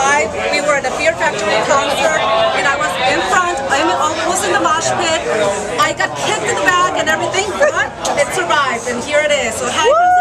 survived. We were at the Fear Factory concert, and I was in front. I was in the mosh pit. I got kicked in the back and everything, but it survived, and here it is. So